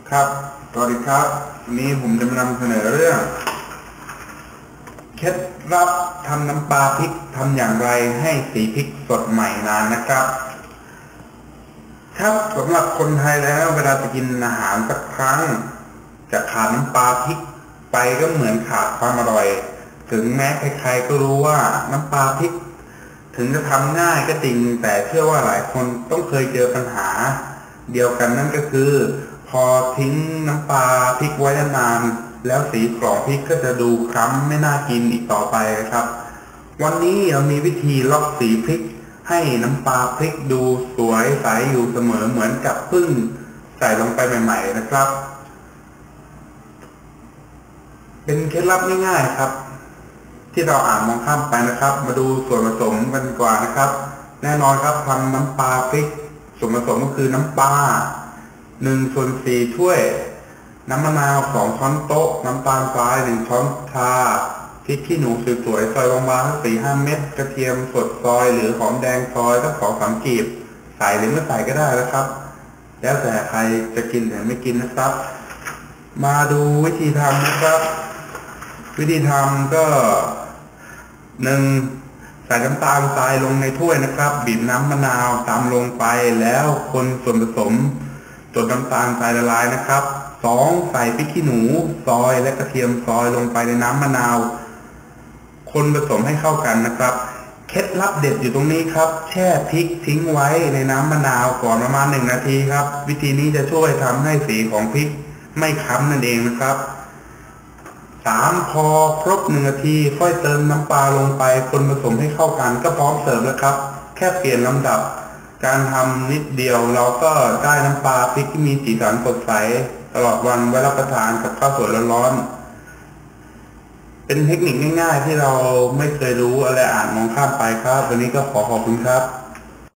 ครับสวัสดีครับวันนี้ผมจะมานำเสนอเรื่องเคล็ดลับทำน้ำปลาพริกทำอย่างไรให้สีพริกสดใหม่นานนะครับครับสำหรับคนไทยแล้วเวลาจะกินอาหารสักครั้งจะขาดน้ำปลาพริกไปก็เหมือนขาดความอร่อยถึงแม้ใครๆก็รู้ว่าน้ำปลาพริกถึงจะทำง่ายก็จริงแต่เชื่อว่าหลายคนต้องเคยเจอปัญหาเดียวกันนั่นก็คือพอทิ้งน้ำปลาพริกไว้นานแล้วสีของพริกก็จะดูคล้ำไม่น่ากินอีกต่อไปครับวันนี้เรามีวิธีล็อกสีพริกให้น้ำปลาพริกดูสวยใสอยู่เสมอเหมือนกับเพิ่งใส่ลงไปใหม่ๆนะครับเป็นเคล็ดลับง่ายๆครับที่เราอ่านมองข้ามไปนะครับมาดูส่วนผสมกันกว่านะครับแน่นอนครับทำน้ำปลาพริกส่วนผสมก็คือน้ำปลา1/4 ถ้วยน้ำมะนาว2 ช้อนโต๊ะน้ำตาลทราย1 ช้อนชาพริกขี้หนูสวยๆซอยบางๆ4-5 เม็ดกระเทียมสดซอยหรือหอมแดงซอยสัก2-3 กีบใส่หรือไม่ใส่ก็ได้นะครับแล้วแต่ใครจะกินหรือไม่กินนะครับมาดูวิธีทำนะครับวิธีทำก็1ใส่น้ำตาลทรายลงในถ้วยนะครับบีบน้ำมะนาวตามลงไปแล้วคนส่วนผสมจนน้ำตาลทรายละลายนะครับ2ใส่พริกขี้หนูซอยและกระเทียมซอยลงไปในน้ำมะนาวคนผสมให้เข้ากันนะครับเคล็ดลับเด็ดอยู่ตรงนี้ครับแช่พริกทิ้งไว้ในน้ำมะนาวก่อนประมาณ1 นาทีครับวิธีนี้จะช่วยทำให้สีของพริกไม่คล้ำนั่นเองนะครับ3พอครบ1 นาทีค่อยเติมน้ำปลาลงไปคนผสมให้เข้ากันก็พร้อมเสิร์ฟแล้วครับแค่เปลี่ยนลำดับการทำนิดเดียวเราก็ได้น้ำปลาพริกที่มีสีสันสดใสตลอดวันไว้รับประทานกับข้าวสวยร้อนๆเป็นเทคนิคง่ายๆที่เราไม่เคยรู้อะไรอ่านมองข้ามไปครับวันนี้ก็ขอบคุณครับ